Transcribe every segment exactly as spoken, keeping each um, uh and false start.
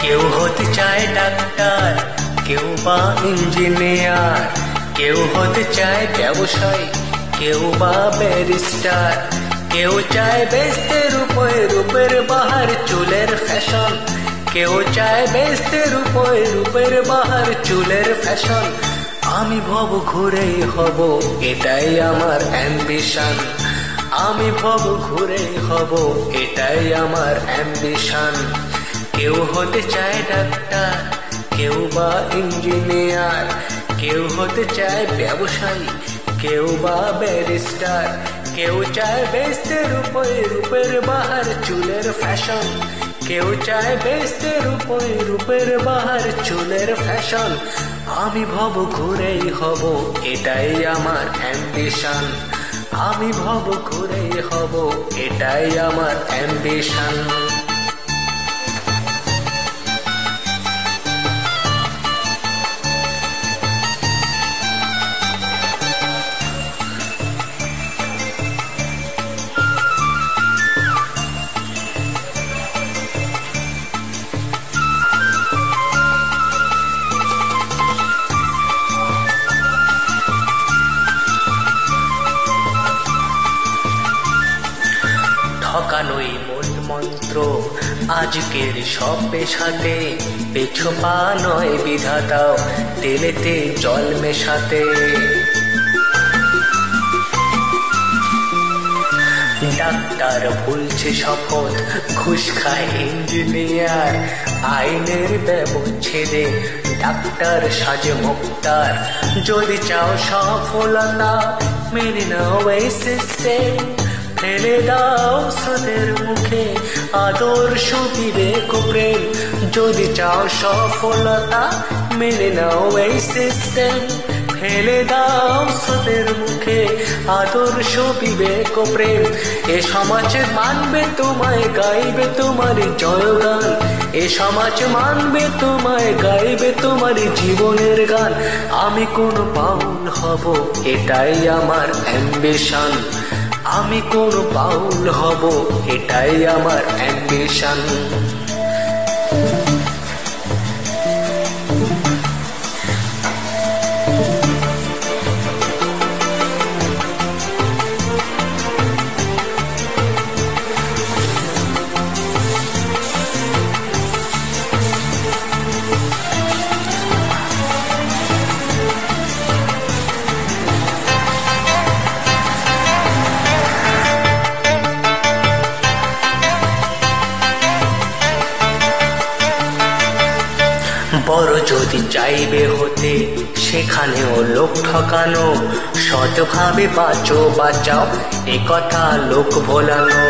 কেউ হতে চায় ডাক্তার, কেউ বা ইঞ্জিনিয়ার, কেউ হতে চায় ব্যবসায়ী, কেউ বা ব্যারিস্টার, কেউ চায় বেচতে রূপে রূপের বাহার চুলের ফ্যাশন, কেউ চায় বেচতে রূপে রূপের বাহার চুলের ফ্যাশন। আমি ভব ঘুরেই হব, এটাই আমার অ্যাম্বিশন। আমি ভব ঘুরেই হব, এটাই আমার অ্যাম্বিশন। কেউ হতে চায় ডাক্তার, কেউ বা ইঞ্জিনিয়ার, কেউ হতে চায় ব্যবসায়ী, কেউ বা ব্যারিস্টার, কেউ চায় বেচতে রূপে রূপের বাহার চুলের ফ্যাশন, কেউ চায় বেচতে রূপে রূপের বাহার চুলের ফ্যাশন। আমি ভব ঘুরেই হব, এটাই আমার অ্যাম্বিশন। আমি ভব ঘুরেই হব, এটাই আমার অ্যাম্বিশন। ঠকানোই মূল মন্ত্র আজকের সব পেশাতে, পেছো পা নয় বিধাতাও তেলেতে জল মেশাতে। ডাক্তার ভুলছে শপথ, ঘুষ খায় ইঞ্জিনিয়ার, আইনের ব্যবচ্ছেদে ডাক্তার সাজে মুক্তার। যদি চাও সফলতা মেনে নাও এই সিস্টেম, ফেলে দাও স্রোতের মুখে আদর্শ বিবেক প্রেম। যদি চাও সফলতা মেনে নাও এই সিস্টেম, ফেলে দাও স্রোতের মুখে আদর্শ বিবেক প্রেম। এ সমাজ মানবে তোমায়, গাইবে তোমার জয়গান। এ সমাজ মানবে তোমায়, গাইবে তোমার জীবনের গান। আমি কোন পাউল হব, এটাই আমার অ্যাম্বিশন। আমি কোন পাউল হব, এটাই আমার অ্যাম্বিশন। বড় যদি চাইবে হতে, সেখানেও লোক ঠকানো। সৎভাবে বাঁচো বাঁচাও, এ কথা লোক ভোলানো।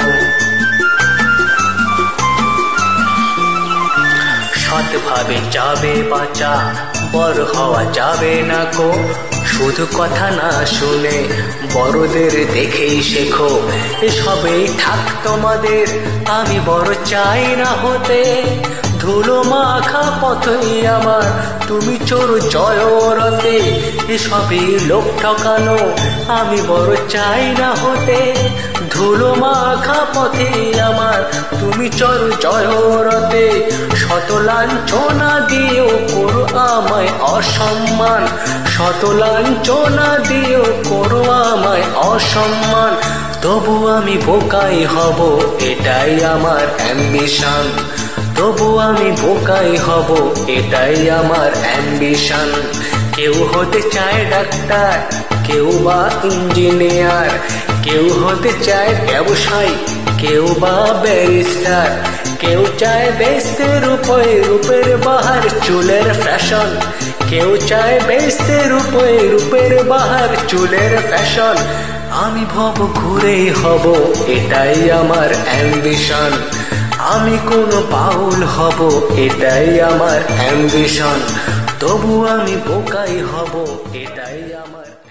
সৎভাবে যাবে বাঁচা, বড় হওয়া যাবে না কো। শুধু কথা না শুনে বড়দের দেখেই শেখো। এসবেই থাক তোমাদের, আমি বড় চাই না হতে। ধুলো মাখা পথই আমার, তুমি চোর জয়রতে। এসবই লোক ঠকানো, আমি বড় চাই না হতে। ধুলো মাখা পথে আমার, তুমি চোর জয়রতে। শত লাঞ্ছনা দিও করো আমায় অসম্মান, শত লাঞ্ছনা দিও করো আমায় অসম্মান। তবু আমি বোকাই হব, এটাই আমার অ্যাম্বিশন। তবু আমি বোকাই হব, এটাই আমার অ্যাম্বিশন। কেউ হতে চায় ডাক্তার, কেউ বা ইঞ্জিনিয়ার, কেউ হতে চায় ব্যবসায়ী, কেউ বা ব্যারিস্টার, কেউ চায় বেচতে রূপে রূপের বাহার চুলের ফ্যাশন, কেউ চায় বেচতে রূপে রূপের বাহার চুলের ফ্যাশন। আমি ভব ঘুরেই হব, এটাই আমার অ্যাম্বিশন। আমি কোন পাউল হব, এটাই আমার অ্যাম্বিশন। তবু আমি বোকাই হব, এটাই আমার